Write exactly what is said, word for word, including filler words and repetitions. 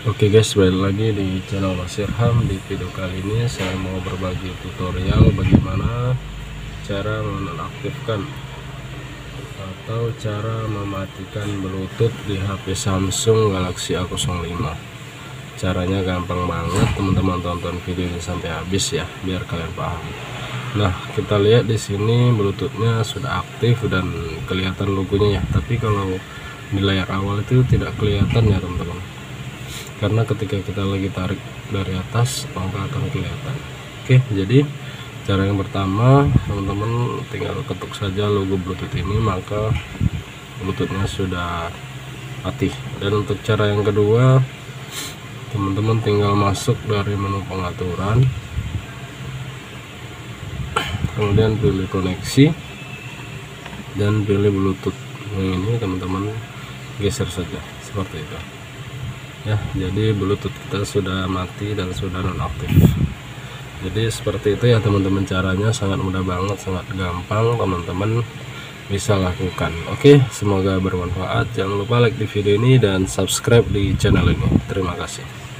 Oke guys, balik lagi di channel Mas Irham. Di video kali ini saya mau berbagi tutorial bagaimana cara menonaktifkan atau cara mematikan Bluetooth di H P Samsung Galaxy A nol lima. Caranya gampang banget, teman-teman tonton video ini sampai habis ya biar kalian paham. Nah, kita lihat di sini Bluetoothnya sudah aktif dan kelihatan logonya ya. Tapi kalau di layar awal itu tidak kelihatan ya teman-teman, karena ketika kita lagi tarik dari atas maka akan kelihatan. Oke, jadi cara yang pertama teman-teman tinggal ketuk saja logo Bluetooth ini, maka Bluetoothnya sudah mati. Dan untuk cara yang kedua, teman-teman tinggal masuk dari menu pengaturan, kemudian pilih koneksi dan pilih Bluetooth. Yang ini teman-teman geser saja seperti itu ya. Jadi Bluetooth kita sudah mati dan sudah nonaktif. Jadi seperti itu ya teman-teman, caranya sangat mudah banget, sangat gampang, teman-teman bisa lakukan. Oke, semoga bermanfaat. Jangan lupa like di video ini dan subscribe di channel ini. Terima kasih.